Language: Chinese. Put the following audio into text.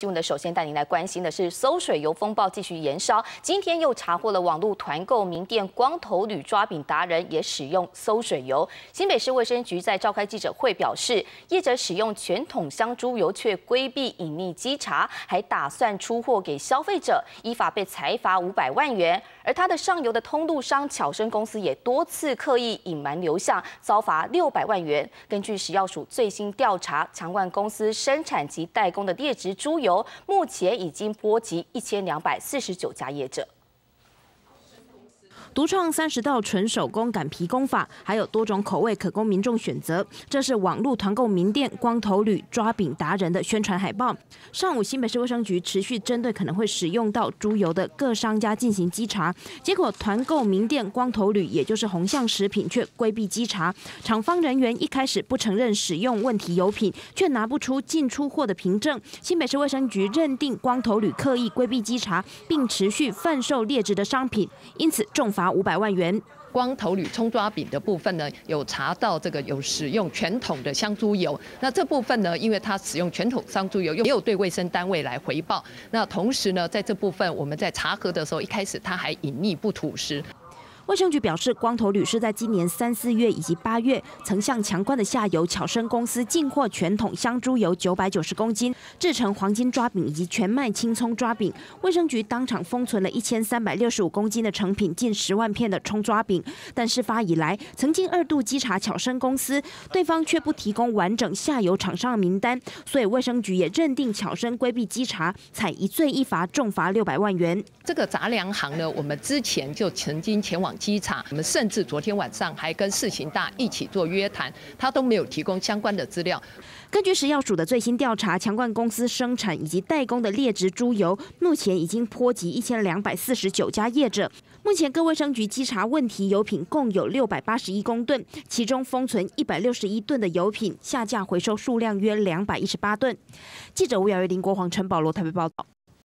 新闻的首先带您来关心的是馊水油风暴继续延烧，今天又查获了网络团购名店光头吕抓饼达人也使用馊水油。新北市卫生局在召开记者会表示，业者使用全桶香猪油却规避隐匿稽查，还打算出货给消费者，依法被裁罚500万元。而他的上游的通路商巧生公司也多次刻意隐瞒流向，遭罚600万元。根据食药署最新调查，强冠公司生产及代工的劣质猪油，目前已经波及1249家业者。 独创30道纯手工擀皮工法，还有多种口味可供民众选择。这是网络团购名店光头吕抓饼达人的宣传海报。上午，新北市卫生局持续针对可能会使用到猪油的各商家进行稽查，结果团购名店光头吕，也就是红象食品，却规避稽查。厂方人员一开始不承认使用问题油品，却拿不出进出货的凭证。新北市卫生局认定光头吕刻意规避稽查，并持续贩售劣质的商品，因此重罚500万元。 光头吕葱抓饼的部分呢，有查到这个有使用全桶的香猪油。那这部分呢，因为它使用全桶香猪油，也有对卫生单位来回报。那同时呢，在这部分我们在查核的时候，一开始它还隐匿不吐实。 卫生局表示，光头吕是在今年3、4月以及8月，曾向强冠的下游巧生公司进货全桶香猪油990公斤，制成黄金抓饼以及全麦青葱抓饼。卫生局当场封存了1365公斤的成品，近10万片的葱抓饼。但事发以来，曾经2度稽查巧生公司，对方却不提供完整下游厂商的名单，所以卫生局也认定巧生规避稽查，采一罪一罚，重罚600万元。 这个杂粮行呢，我们之前就曾经前往稽查，我们甚至昨天晚上还跟世行大一起做约谈，他都没有提供相关的资料。 根据食药署的最新调查，强冠公司生产以及代工的劣质猪油，目前已经波及1249家业者。目前各卫生局稽查问题油品共有681公吨，其中封存161吨的油品，下架回收数量约218吨。记者吴瑶月、林国煌、陈保罗台北报道。